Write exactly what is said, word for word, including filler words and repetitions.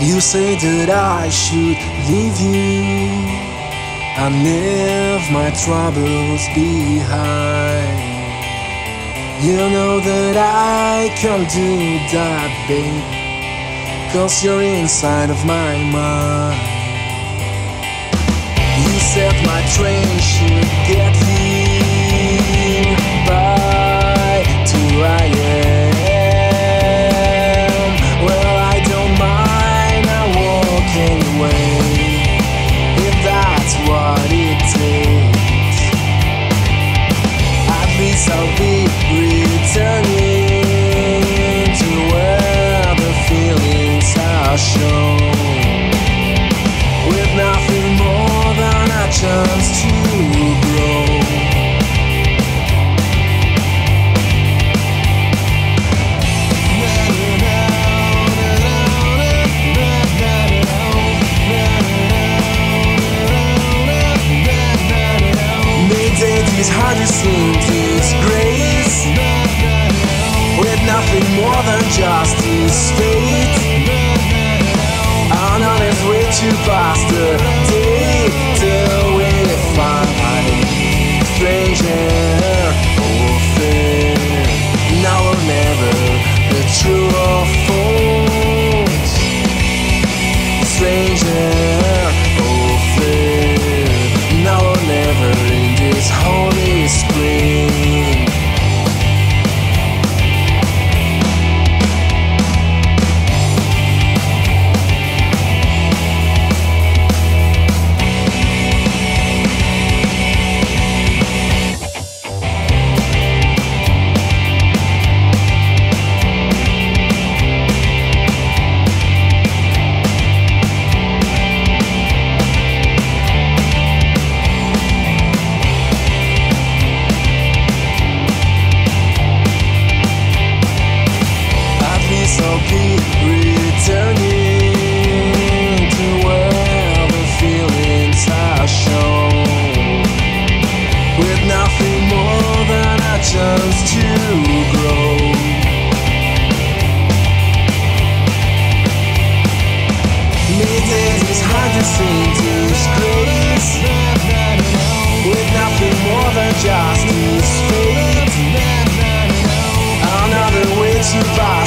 You say that I should leave you and leave my troubles behind. You know that I can't do that, babe, 'cause you're inside of my mind. You said my train should get here by two A M Well, I don't mind, I'm walking away if that's what it takes. At least I'll be returning to where the feelings are shown, with nothing more than a chance to grow. It's hard to sing this grace, with nothing more than just this fate. I'm on its way to pass the day till we find stranger or fair. Now or never, the true or false. Stranger or fair. Now or never in this holy spring. I'll be returning to where the feelings are shown, with nothing more than a chance to grow. Middays is hard to sing this grace, with nothing more than just this fate. Another way to pass